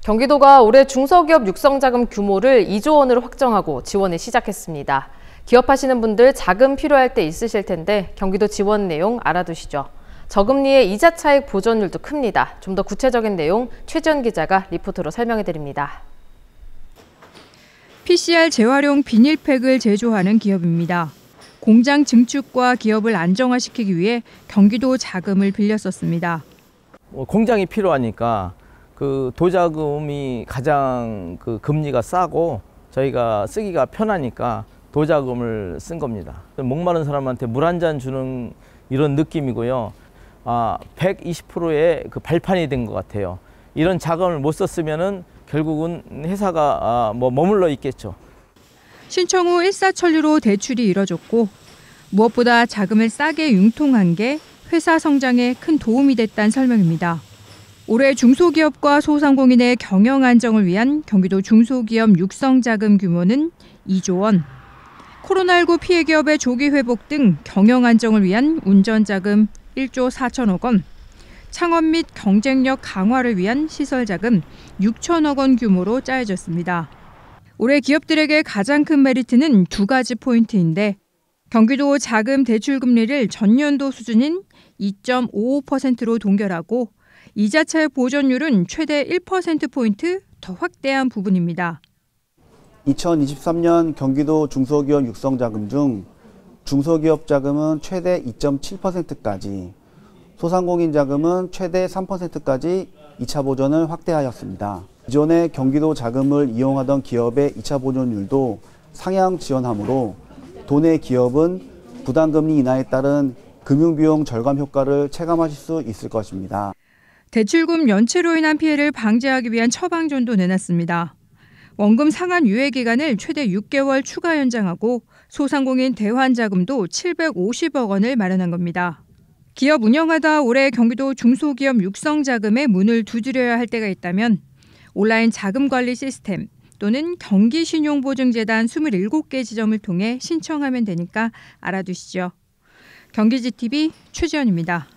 경기도가 올해 중소기업 육성자금 규모를 2조 원으로 확정하고 지원을 시작했습니다. 기업하시는 분들 자금 필요할 때 있으실 텐데 경기도 지원 내용 알아두시죠. 저금리의 이자 차익 보존율도 큽니다. 좀 더 구체적인 내용 최지연 기자가 리포트로 설명해드립니다. PCR 재활용 비닐팩을 제조하는 기업입니다. 공장 증축과 기업을 안정화시키기 위해 경기도 자금을 빌렸었습니다. 공장이 필요하니까 그 도자금이 가장 그 금리가 싸고 저희가 쓰기가 편하니까 도자금을 쓴 겁니다. 목마른 사람한테 물 한 잔 주는 이런 느낌이고요. 120%의 그 발판이 된 것 같아요. 이런 자금을 못 썼으면은 결국은 회사가 머물러 있겠죠. 신청 후 일사천리로 대출이 이뤄졌고 무엇보다 자금을 싸게 융통한 게 회사 성장에 큰 도움이 됐다는 설명입니다. 올해 중소기업과 소상공인의 경영 안정을 위한 경기도 중소기업 육성자금 규모는 2조 원. 코로나19 피해 기업의 조기 회복 등 경영 안정을 위한 운전자금 1조 4천억 원. 창업 및 경쟁력 강화를 위한 시설자금 6천억 원 규모로 짜여졌습니다. 올해 기업들에게 가장 큰 메리트는 두 가지 포인트인데 경기도 자금 대출 금리를 전년도 수준인 2.55%로 동결하고 이자 차익 보존율은 최대 1%포인트 더 확대한 부분입니다. 2023년 경기도 중소기업 육성자금 중 중소기업 자금은 최대 2.7%까지, 소상공인 자금은 최대 3%까지 2차 보존을 확대하였습니다. 기존의 경기도 자금을 이용하던 기업의 2차 보존율도 상향 지원하므로 도내 기업은 부담금리 인하에 따른 금융비용 절감 효과를 체감하실 수 있을 것입니다. 대출금 연체로 인한 피해를 방지하기 위한 처방전도 내놨습니다. 원금 상환 유예 기간을 최대 6개월 추가 연장하고 소상공인 대환자금도 750억 원을 마련한 겁니다. 기업 운영하다 올해 경기도 중소기업 육성자금에 문을 두드려야 할 때가 있다면 온라인 자금관리 시스템 또는 경기신용보증재단 27개 지점을 통해 신청하면 되니까 알아두시죠. 경기지TV 최지연입니다.